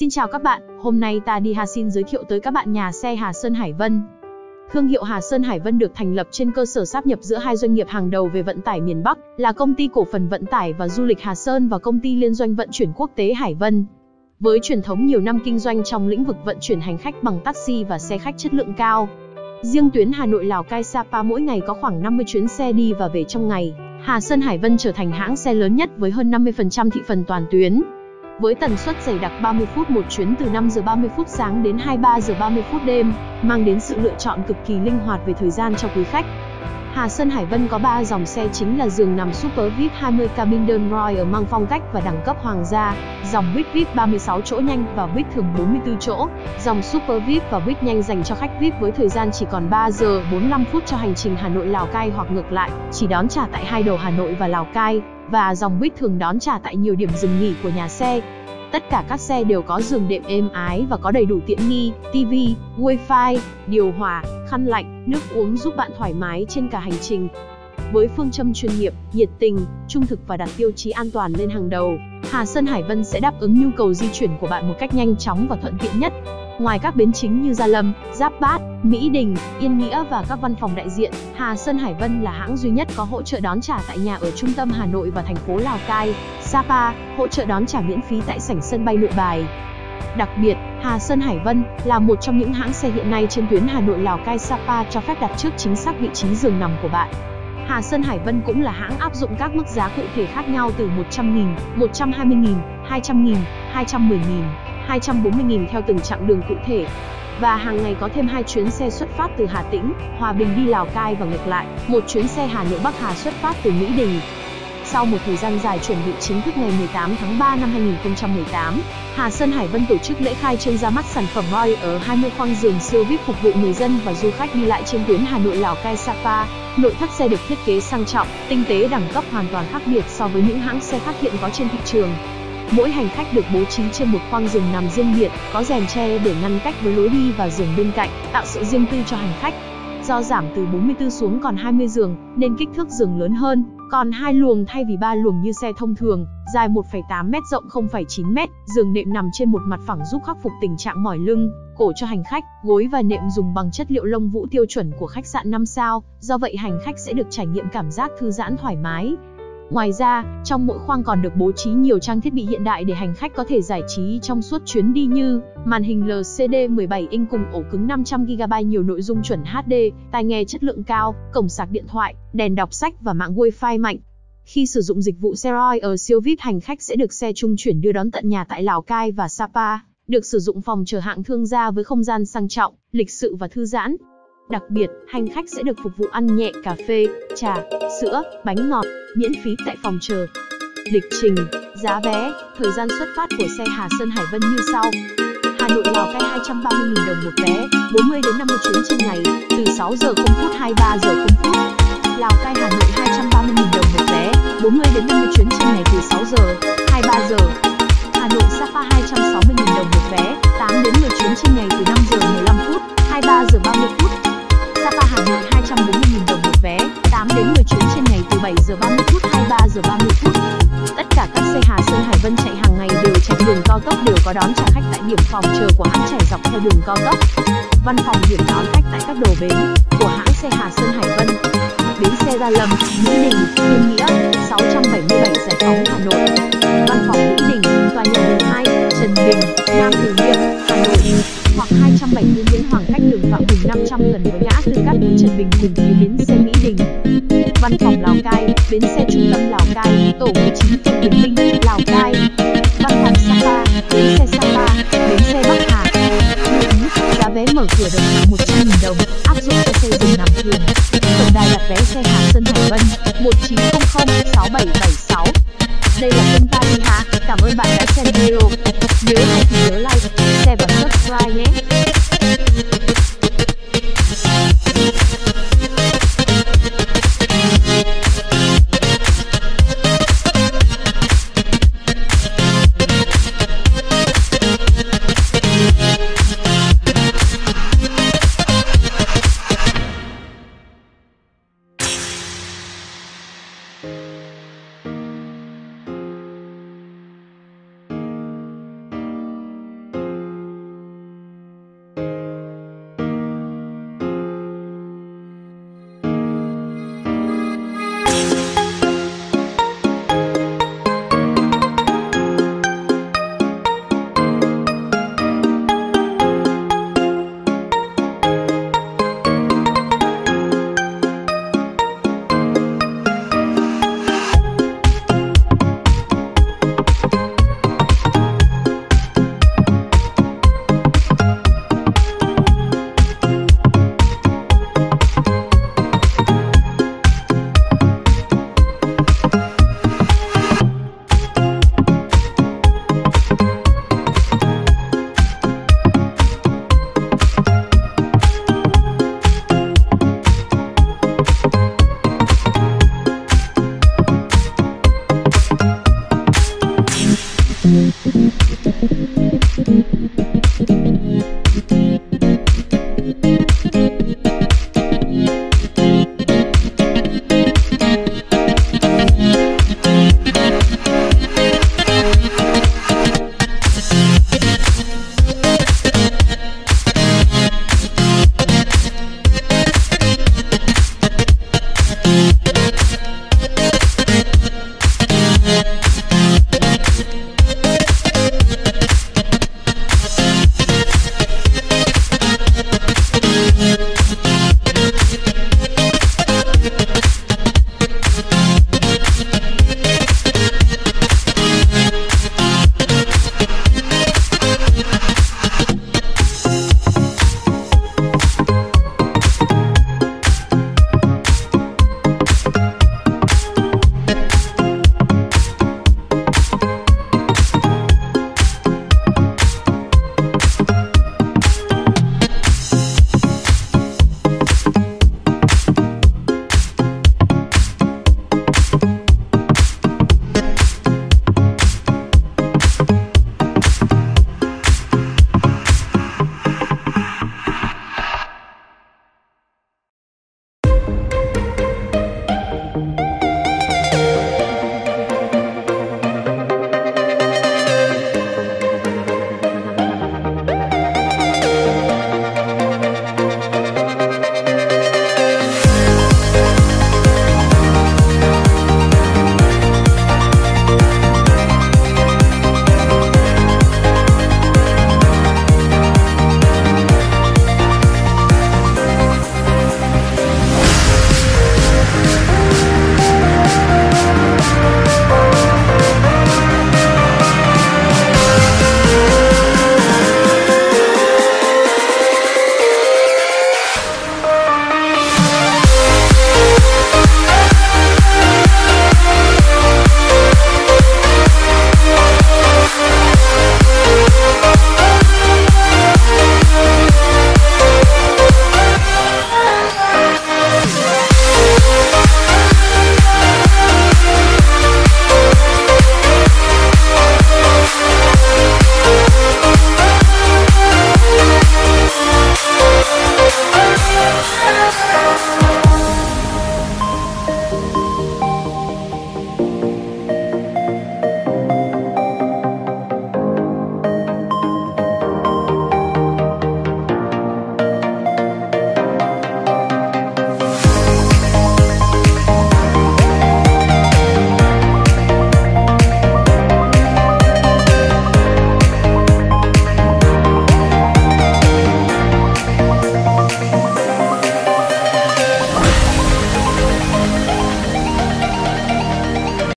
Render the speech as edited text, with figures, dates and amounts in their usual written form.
Xin chào các bạn, hôm nay ta đi Hà xin giới thiệu tới các bạn nhà xe Hà Sơn Hải Vân. Thương hiệu Hà Sơn Hải Vân được thành lập trên cơ sở sáp nhập giữa hai doanh nghiệp hàng đầu về vận tải miền Bắc là Công ty Cổ phần Vận tải và Du lịch Hà Sơn và Công ty Liên doanh Vận chuyển Quốc tế Hải Vân. Với truyền thống nhiều năm kinh doanh trong lĩnh vực vận chuyển hành khách bằng taxi và xe khách chất lượng cao. Riêng tuyến Hà Nội Lào Cai Sapa mỗi ngày có khoảng 50 chuyến xe đi và về trong ngày. Hà Sơn Hải Vân trở thành hãng xe lớn nhất với hơn 50% thị phần toàn tuyến. Với tần suất dày đặc 30 phút một chuyến từ 5 giờ 30 phút sáng đến 23 giờ 30 phút đêm, mang đến sự lựa chọn cực kỳ linh hoạt về thời gian cho quý khách. Hà Sơn Hải Vân có 3 dòng xe chính là giường nằm Super VIP 20 cabin đơn Royal mang phong cách và đẳng cấp hoàng gia, dòng Buick VIP 36 chỗ nhanh và Buick thường 44 chỗ, dòng Super VIP và Buick nhanh dành cho khách VIP với thời gian chỉ còn 3 giờ 45 phút cho hành trình Hà Nội Lào Cai hoặc ngược lại, chỉ đón trả tại hai đầu Hà Nội và Lào Cai, và dòng Buick thường đón trả tại nhiều điểm dừng nghỉ của nhà xe. Tất cả các xe đều có giường đệm êm ái và có đầy đủ tiện nghi, TV, Wi-Fi, điều hòa, khăn lạnh, nước uống giúp bạn thoải mái trên cả hành trình. Với phương châm chuyên nghiệp, nhiệt tình, trung thực và đặt tiêu chí an toàn lên hàng đầu, Hà Sơn Hải Vân sẽ đáp ứng nhu cầu di chuyển của bạn một cách nhanh chóng và thuận tiện nhất. Ngoài các bến chính như Gia Lâm, Giáp Bát, Mỹ Đình, Yên Nghĩa và các văn phòng đại diện, Hà Sơn Hải Vân là hãng duy nhất có hỗ trợ đón trả tại nhà ở trung tâm Hà Nội và thành phố Lào Cai, Sapa, hỗ trợ đón trả miễn phí tại sảnh sân bay Nội Bài. Đặc biệt, Hà Sơn Hải Vân là một trong những hãng xe hiện nay trên tuyến Hà Nội Lào Cai Sapa cho phép đặt trước chính xác vị trí giường nằm của bạn. Hà Sơn Hải Vân cũng là hãng áp dụng các mức giá cụ thể khác nhau từ 100.000, 120.000, 200.000, 210.000, 240.000 theo từng chặng đường cụ thể. Và hàng ngày có thêm 2 chuyến xe xuất phát từ Hà Tĩnh, Hòa Bình đi Lào Cai và ngược lại, một chuyến xe Hà Nội Bắc Hà xuất phát từ Mỹ Đình. Sau một thời gian dài chuẩn bị, chính thức ngày 18 tháng 3 năm 2018, Hà Sơn Hải Vân tổ chức lễ khai trương ra mắt sản phẩm Royal ở 20 khoang giường siêu VIP phục vụ người dân và du khách đi lại trên tuyến Hà Nội Lào Cai Sapa. Nội thất xe được thiết kế sang trọng, tinh tế, đẳng cấp hoàn toàn khác biệt so với những hãng xe khác hiện có trên thị trường. Mỗi hành khách được bố trí trên một khoang giường nằm riêng biệt, có rèm che để ngăn cách với lối đi và giường bên cạnh, tạo sự riêng tư cho hành khách. Do giảm từ 44 xuống còn 20 giường, nên kích thước giường lớn hơn, còn 2 luồng thay vì 3 luồng như xe thông thường, dài 1,8 m rộng 0,9 m, giường nệm nằm trên một mặt phẳng giúp khắc phục tình trạng mỏi lưng, cổ cho hành khách, gối và nệm dùng bằng chất liệu lông vũ tiêu chuẩn của khách sạn 5 sao, do vậy hành khách sẽ được trải nghiệm cảm giác thư giãn thoải mái. Ngoài ra, trong mỗi khoang còn được bố trí nhiều trang thiết bị hiện đại để hành khách có thể giải trí trong suốt chuyến đi như màn hình LCD 17 inch cùng ổ cứng 500GB nhiều nội dung chuẩn HD, tai nghe chất lượng cao, cổng sạc điện thoại, đèn đọc sách và mạng Wi-Fi mạnh. Khi sử dụng dịch vụ xe Royal siêu VIP, hành khách sẽ được xe trung chuyển đưa đón tận nhà tại Lào Cai và Sapa, được sử dụng phòng chờ hạng thương gia với không gian sang trọng, lịch sự và thư giãn. Đặc biệt, hành khách sẽ được phục vụ ăn nhẹ, cà phê, trà, sữa, bánh ngọt, miễn phí tại phòng chờ. Lịch trình, giá vé, thời gian xuất phát của xe Hà Sơn Hải Vân như sau. Hà Nội Lào Cai 230.000 đồng một vé, 40 đến 50 chuyến trên ngày, từ 6 giờ 0 phút 23 giờ 0 phút. Lào Cai Hà Nội 230.000 đồng một vé, 40 đến 50 chuyến trên ngày từ 6 giờ, 23 giờ. Hà Nội Sapa 260.000 đồng một vé, 8 đến 10 chuyến trên ngày từ 5 giờ 15 phút, 23 giờ 30 phút. Sapa Hà Nội 240.000 đồng một vé, 8 đến 10 chuyến trên ngày từ 7 giờ 30 phút, 23 giờ 30 phút. Tất cả các xe Hà Sơn Hải Vân chạy hàng ngày đều chạy đường cao tốc, đều có đón trả khách tại điểm phòng chờ của hãng chạy dọc theo đường cao tốc. Văn phòng điểm đón khách tại các đầu bến của hãng xe Hà Sơn Hải Vân. Bến xe Gia Lâm, Mỹ Đình, Yên Nghĩa, 677 Giải Phóng, Hà Nội. Văn phòng Mỹ Đình, tòa nhà đường 2, Trần Bình, Nam Từ Liêm, Hà Nội. Hoặc 270 Nguyễn Hoàng, cách đường Phạm Hùng 500 gần với ngã tư Cát Bí Trần Bình cùng phía bến xe Mỹ Đình. Văn phòng Lào Cai, bến xe trung tâm Lào Cai, tổ 19 phường Bình Minh, Lào Cai. Văn phòng Sapa, bến xe Sapa, bến xe Bắc Hà. Lưu ý, giá vé mở cửa đầu là 100.000 đồng, áp dụng cho xe giường nằm thường. Tổng đài đặt vé xe Hà Sơn Hải Vân 1900 6776. Đây là kênh Ta Đi Hà, cảm ơn bạn đã xem video. Nếu hay thì nhớ like, share và subscribe nhé.